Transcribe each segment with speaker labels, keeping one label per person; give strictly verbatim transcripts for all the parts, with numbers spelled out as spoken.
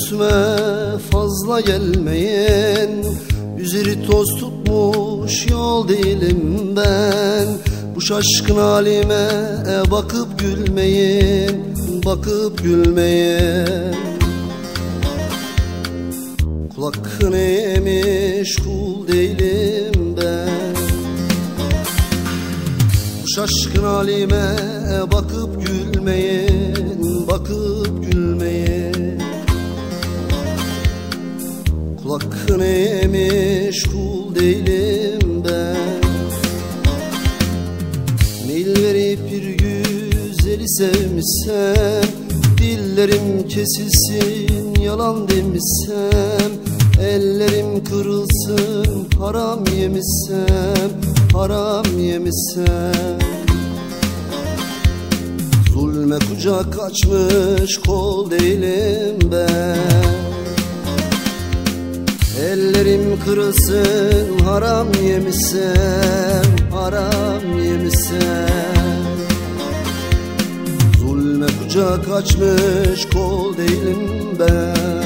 Speaker 1: üstüme fazla gelmeyin. Üzeri toz tutmuş yol değilim ben. Bu şaşkın halime bakıp gülmeyin, bakıp gülmeyin. Kul hakkını yemiş kul değilim ben. Bu şaşkın halime bakıp gülmeyin, bakıp gülmeyin. Kul hakkını yemiş kul değilim ben. Meyil verip bir güzeli sevmişsem, dillerim kesilsin yalan demişsem, ellerim kırılsın haram yemişsem, haram yemişsem. Zulme kucak açmış kol değilim ben. Ellerim kırılsın haram yemişsem, haram yemişsem. Zulme kucak açmış kol değilim ben.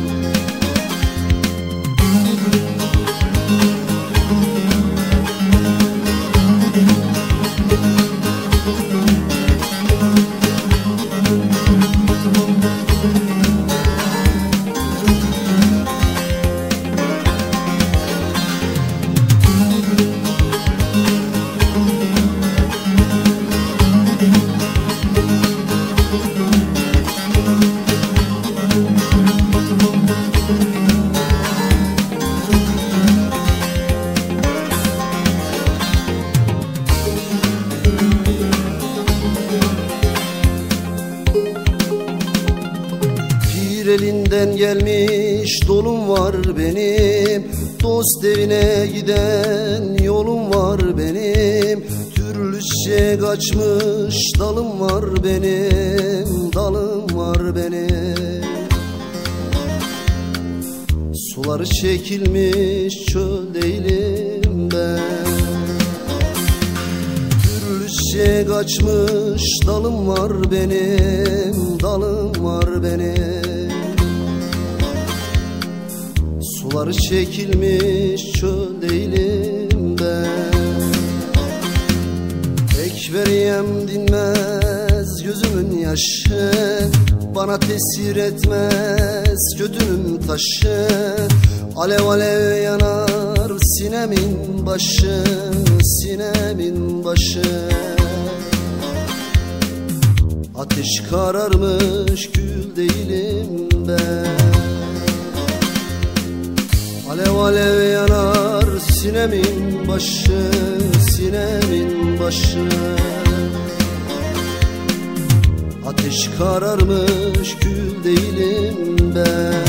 Speaker 1: Elinden gelmiş dolum var benim. Dost evine giden yolum var benim. Türlü çiçek açmış dalım var benim, dalım var benim. Suları çekilmiş çöl değilim ben. Türlü çiçek açmış dalım var benim, dalım var benim. Suları çekilmiş çöl değilim ben. Ekberiyem dinmez gözümün yaşı, bana tesir etmez götünün taşı. Alev alev yanar sinemin başı, sinemin başı. Ateş kararmış kül değilim ben. Alev alev yanar sinemin başı, sinemin başı. Ateş kararmış kül değilim ben.